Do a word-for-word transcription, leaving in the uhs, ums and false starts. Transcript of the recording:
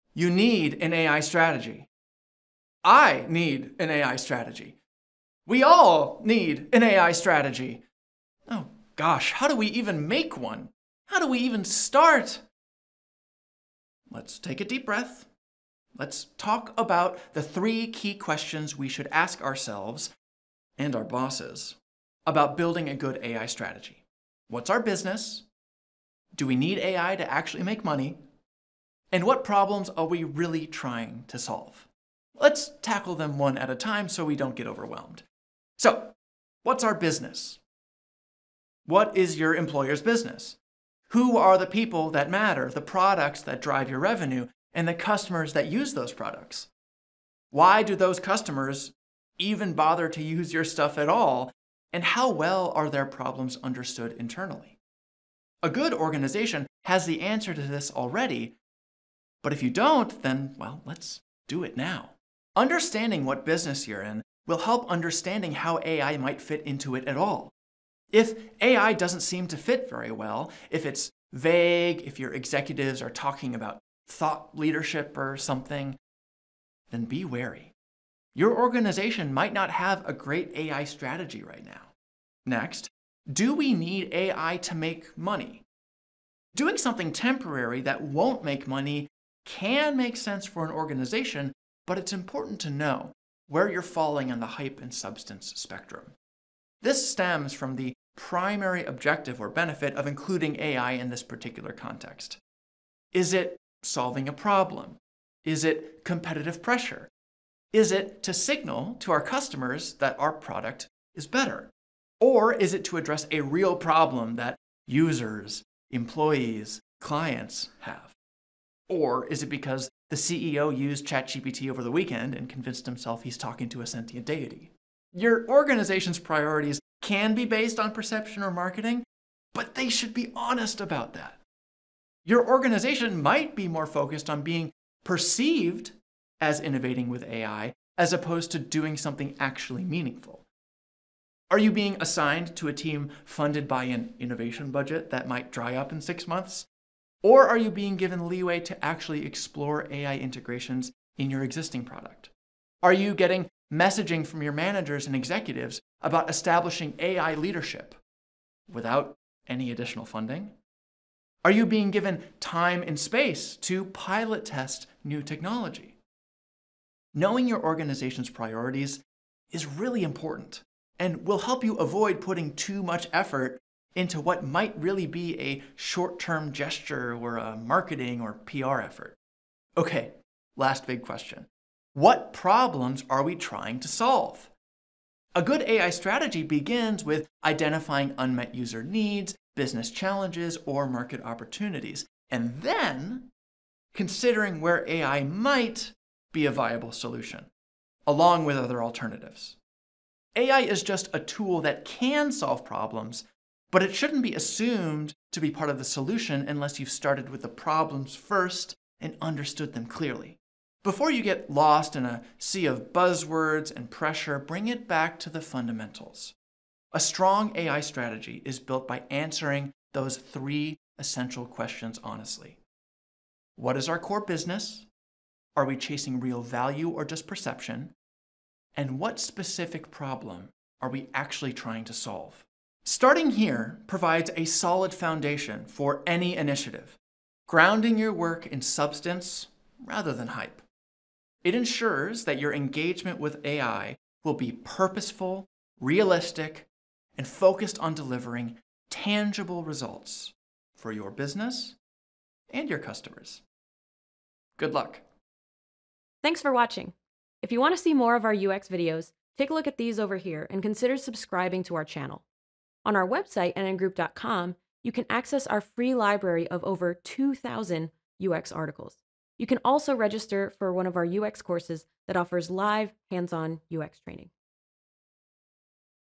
You need an A I strategy. I need an A I strategy. We all need an A I strategy. Oh gosh, how do we even make one? How do we even start? Let's take a deep breath. Let's talk about the three key questions we should ask ourselves and our bosses about building a good A I strategy. What's our business? Do we need A I to actually make money? And what problems are we really trying to solve? Let's tackle them one at a time so we don't get overwhelmed. So, what's our business? What is your employer's business? Who are the people that matter, the products that drive your revenue, and the customers that use those products? Why do those customers even bother to use your stuff at all? And how well are their problems understood internally? A good organization has the answer to this already, but if you don't, then, well, let's do it now. Understanding what business you're in will help understanding how A I might fit into it at all. If A I doesn't seem to fit very well, if it's vague, if your executives are talking about thought leadership or something, then be wary. Your organization might not have a great A I strategy right now. Next, do we need A I to make money? Doing something temporary that won't make money can make sense for an organization, but it's important to know where you're falling on the hype and substance spectrum. This stems from the primary objective or benefit of including A I in this particular context. Is it solving a problem? Is it competitive pressure? Is it to signal to our customers that our product is better? Or is it to address a real problem that users, employees, clients have? Or is it because the C E O used ChatGPT over the weekend and convinced himself he's talking to a sentient deity? Your organization's priorities can be based on perception or marketing, but they should be honest about that. Your organization might be more focused on being perceived as innovating with A I as opposed to doing something actually meaningful. Are you being assigned to a team funded by an innovation budget that might dry up in six months? Or are you being given leeway to actually explore A I integrations in your existing product? Are you getting messaging from your managers and executives about establishing A I leadership without any additional funding? Are you being given time and space to pilot test new technology? Knowing your organization's priorities is really important and will help you avoid putting too much effort into what might really be a short-term gesture or a marketing or P R effort. Okay, last big question. What problems are we trying to solve? A good A I strategy begins with identifying unmet user needs, business challenges, or market opportunities, and then considering where A I might be a viable solution, along with other alternatives. A I is just a tool that can solve problems, but it shouldn't be assumed to be part of the solution unless you've started with the problems first and understood them clearly. Before you get lost in a sea of buzzwords and pressure, bring it back to the fundamentals. A strong A I strategy is built by answering those three essential questions honestly. What is our core business? Are we chasing real value or just perception? And what specific problem are we actually trying to solve? Starting here provides a solid foundation for any initiative, grounding your work in substance rather than hype. It ensures that your engagement with A I will be purposeful, realistic, and focused on delivering tangible results for your business and your customers. Good luck. Thanks for watching. If you want to see more of our U X videos, take a look at these over here and consider subscribing to our channel. On our website, N N group dot com, you can access our free library of over two thousand U X articles. You can also register for one of our U X courses that offers live, hands-on U X training.